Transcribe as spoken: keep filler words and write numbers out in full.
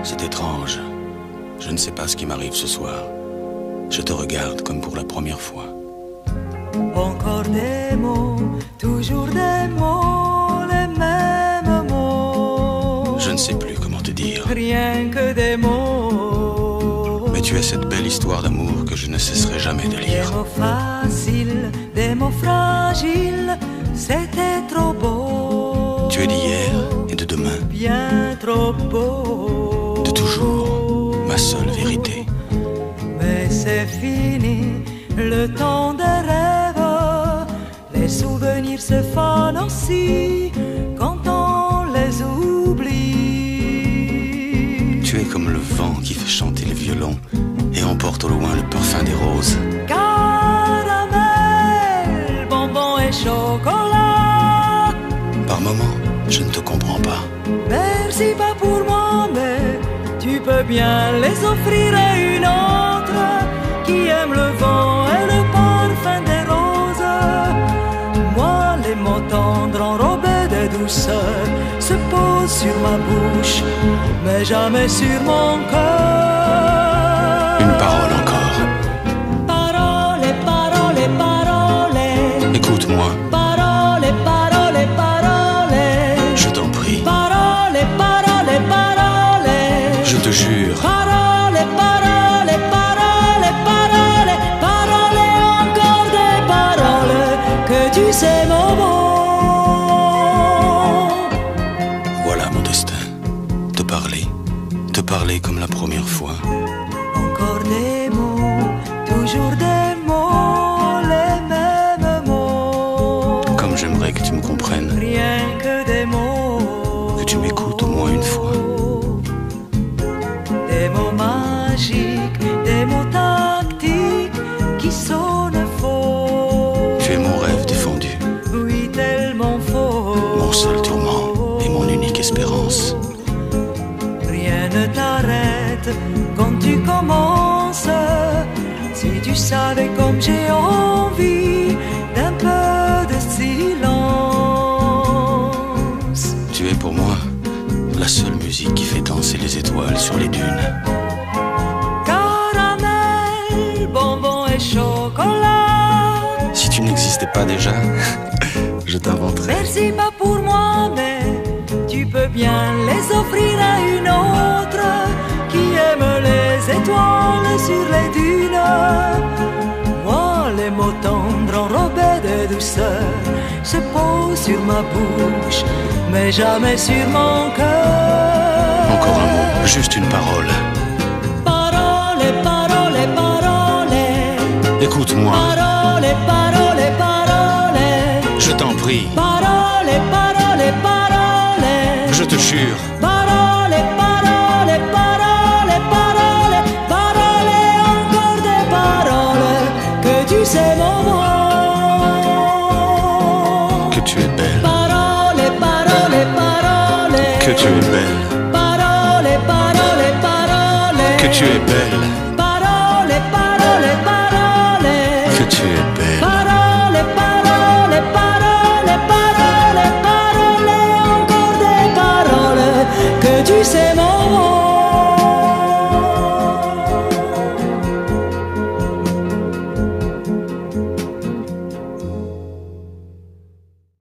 C'est étrange. Je ne sais pas ce qui m'arrive ce soir. Je te regarde comme pour la première fois. Encore des mots, toujours des mots, les mêmes mots. Je ne sais plus comment te dire. Rien que des mots. Mais tu es cette belle histoire d'amour que je ne cesserai jamais de lire. Des mots faciles, des mots fragiles, c'était trop beau. Tu es d'hier et de demain. Bien trop beau. De toujours, ma seule vérité. Mais c'est fini, le temps des rêves. Les souvenirs se fanent aussi quand on les oublie. Tu es comme le vent qui fait chanter le violon et emporte au loin le parfum des roses. Caramel, bonbons et chocolat. Par moments, je ne te comprends pas. Merci pas pour moi, mais tu peux bien les offrir à une autre qui aime le vent et le parfum des roses. Moi, les mots tendres enrobés de douceur se posent sur ma bouche, mais jamais sur mon cœur. Une parole encore. Parole, parole, parole. Écoute-moi. Parole, parole, parole. Je t'en prie. Parole, parole, parole. Je te jure. Parole, parole, parole, parole. Parole, encore des paroles que tu sais mon mot. Voilà mon destin. Te parler. Te parler comme la première fois. Encore des mots, toujours des mots, les mêmes mots. Comme j'aimerais que tu me comprennes. Rien que des mots. Que tu m'écoutes au moins une fois. Des mots magiques, des mots tactiques qui sonnent faux. Tu es mon rêve défendu. Oui, tellement faux. Mon seul tourment et mon unique espérance. Rien ne t'arrête quand tu commences. Si tu savais comme j'ai envie d'un peu de silence. Tu es pour moi la seule musique qui fait danser les étoiles sur les dunes. Caramel, bonbons et chocolat. Si tu n'existais pas déjà, je t'inventerais. Merci pas pour moi, mais tu peux bien les offrir à une autre qui aime les étoiles sur les dunes. Moi, les mots tendres enrobés de douceur se posent sur ma bouche, mais jamais sur mon cœur. Encore un mot, juste une parole. Parole, parole, parole. Écoute-moi. Parole, parole, parole. Je t'en prie. Parole, parole, parole. Je te jure. Parole, parole, parole, parole. Parole, encore des paroles que tu sais mon mot. Que tu es belle. Parole, parole, parole. Que tu es belle. Parole, parole, parole. Que tu es belle.